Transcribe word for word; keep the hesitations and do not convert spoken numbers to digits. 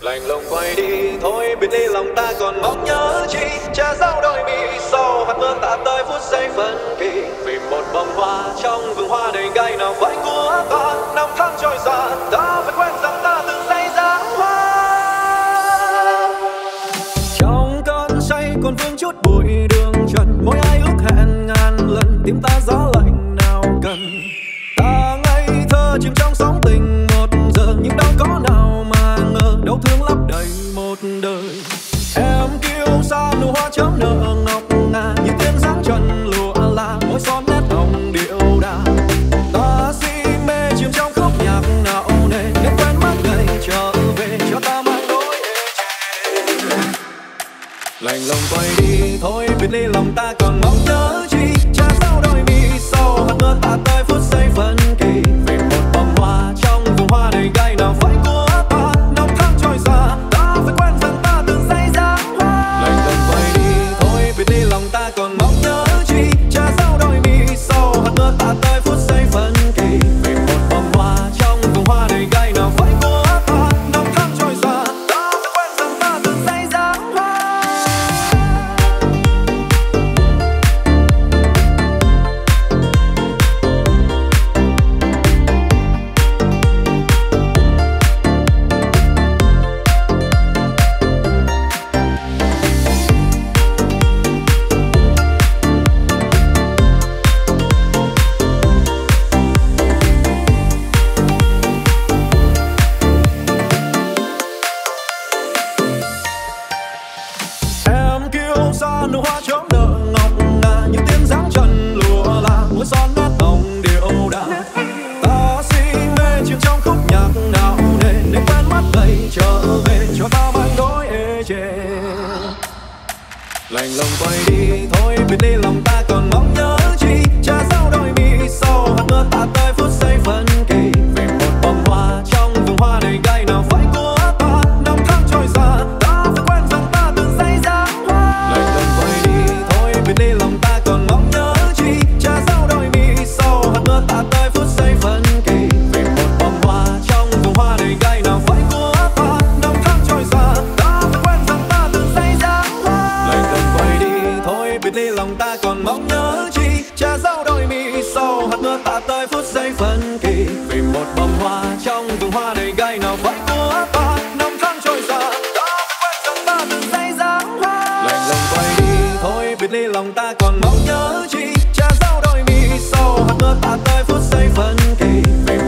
Lạnh lùng quay đi thôi biệt ly lòng ta còn mong nhớ chi, che giấu đôi mi sau hạt mưa tạ tới phút giây phân kỳ. Vì một bông hoa trong vườn hoa đầy gai nào vậy của ta, năm tháng trôi qua ta vẫn quen rằng ta từng say dáng hoa. Trong cơn say còn vương chút bụi đường trần, mỗi ai ước hẹn ngàn lần, tim ta gió lạnh nào cần. Ta ngây thơ chìm trong sóng tình một giờ, nhưng đâu có nào mà ngờ đau thương lấp đầy một đời. Em kiêu sa nụ hoa chớm nở ngọc ngà, những tiếng dáng chân lụa là mỗi son nét hồng điệu đà. Ta si mê chìm trong khúc nhạc nào nề, nên quen mắt gầy trở về cho ta mang nỗi ê chề. Lạnh lùng quay đi thôi biệt ly lòng ta còn mong nhớ chi, che giấu đôi mi sau hạt mưa tạ tới phút giây phân kỳ. Vì một bông hoa trong vườn hoa đầy gai nào phải của ta, năm tháng trôi qua ta phải quen rằng ta từng say dáng hoa. Lạnh lùng quay đi thôi biệt ly lòng ta còn mong nhớ chi, che giấu đôi mi sau hạt mưa tạ tới phút giây phân kỳ. Vì một bông hoa trong vườn hoa đầy gai nào phải của ta, năm tháng trôi qua ta phải quen rằng ta từng say dáng hoa. Em kiêu sa nụ hoa chớm nở ngọc ngà, những tiếng dáng chân lụa là mỗi son nét hồng điệu đà. Ta si mê chìm trong khúc nhạc nào nề, nên quen mắt gầy trở về cho ta mang nỗi ê chề. Lạnh lùng quay đi thôi biệt ly lòng ta còn mong nhớ chi, che giấu đôi mi sau hạt mưa tạ tới phút giây phân kỳ. Vì một bông hoa trong vườn hoa đầy gai nào phải của ta, năm tháng trôi qua ta phải quen rằng ta từng say dáng hoa. Lạnh lùng quay đi thôi biệt ly lòng ta còn mong nhớ chi, che giấu đôi mi sau hạt mưa tạ tới phút giây phân kỳ. Vì một bông hoa trong vườn hoa đầy gai nào phải của ta, năm tháng trôi qua ta phải quen rằng ta từng say dáng hoa. Lạnh lùng quay đi thôi biệt ly lòng ta còn mong nhớ chi, che giấu đôi mi sau hạt mưa tạ tới phút giây phân kỳ. Vì một bông hoa trong vườn hoa đầy gai nào phải của ta, năm tháng trôi qua ta phải quen rằng ta từng say dáng hoa. Lạnh lùng quay đi thôi biệt ly lòng ta còn mong nhớ chi, che giấu đôi mi sau hạt mưa tạ tới phút giây phân kỳ. Vì